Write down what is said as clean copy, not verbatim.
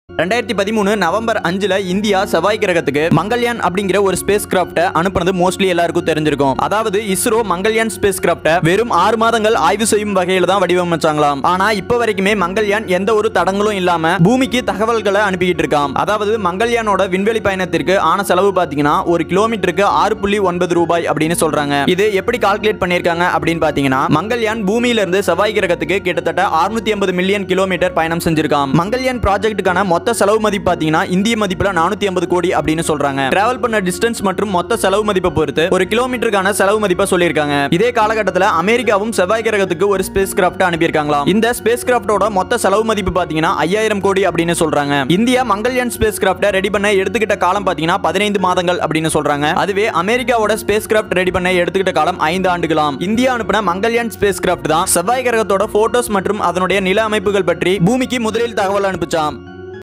2013 November 5ல India செவ்வாய் கிரகத்துக்கு மங்கள்யான் அப்படிங்கிற ஒரு ஸ்பேஸ் கிராஃப்ட்டை அனுப்புனது மோஸ்ட்லி எல்லாருக்கும் தெரிஞ்சிருக்கும். அதாவது இஸ்ரோ மங்கள்யான் ஸ்பேஸ் கிராஃப்ட்டை வெறும் 6 மாதங்கள் ஆய்வு செய்யும் வகையில தான் வடிவமைச்சாங்களாம். ஆனா இப்ப வரைக்குமே மங்கள்யான் எந்த ஒரு தடங்களும் இல்லாம பூமிக்கு தகவல்களை அனுப்பிக்கிட்டு இருக்காம். அதாவது மங்கள்யானோட விண்வெளி பயணத்திற்கு ஆன செலவு பாத்தீங்கன்னா 1 கிலோமீட்டருக்கு 6.9 ரூபாய் அப்படின்னு சொல்றாங்க. இது எப்படி கால்குலேட் பண்ணிருக்காங்க அப்படின்னு பாத்தீங்கன்னா மங்கள்யான் பூமியில இருந்து செவ்வாய் கிரகத்துக்கு கிட்டத்தட்ட 650 மில்லியன் கிலோமீட்டர் பயணம் செஞ்சிருக்காம். மங்கள்யான் ப்ராஜெக்ட்டுக்கான மொத்த செலவு மதிப்பு பாத்தீங்கன்னா இந்திய மதிப்புல 450 கோடி அப்படின்னு சொல்றாங்க. டிராவல் பண்ண டிஸ்டன்ஸ் மற்றும் மொத்த செலவு மதிப்பை பொறுத்து 1 கிலோமீட்டருக்கான செலவு மதிப்பை சொல்லியிருக்காங்க. இதே காலகட்டத்தில் அமெரிக்காவும் செவ்வாய் கிரகத்துக்கு ஒரு ஸ்பேஸ் கிராஃப்ட் அனுப்பியிருக்காங்களாம். இந்த ஸ்பேஸ் கிராஃப்டோட மொத்த செலவு மதிப்பு பாத்தீங்கன்னா 5000 கோடி அப்படின்னு சொல்றாங்க. இந்தியா மங்கள்யான் ஸ்பேஸ் கிராஃப்ட்டை ரெடி பண்ண எடுத்துக்கிட்ட காலம் பாத்தீங்கன்னா 15 மாதங்கள் அப்படின்னு சொல்றாங்க. அதுவே அமெரிக்காவோட ஸ்பேஸ் கிராஃப்ட் ரெடி பண்ண எடுத்துக்கிட்ட காலம் 5 ஆண்டுகளாம். இந்தியா அனுப்பின மங்கள்யான் ஸ்பேஸ் கிராஃப்ட் தான் செவ்வாய் கிரகத்தோட போட்டோஸ் மற்றும் அதனுடைய நில அமைப்புகள் பற்றி பூமிக்கு முதலில் தகவல் அனுப்பிச்சாம்.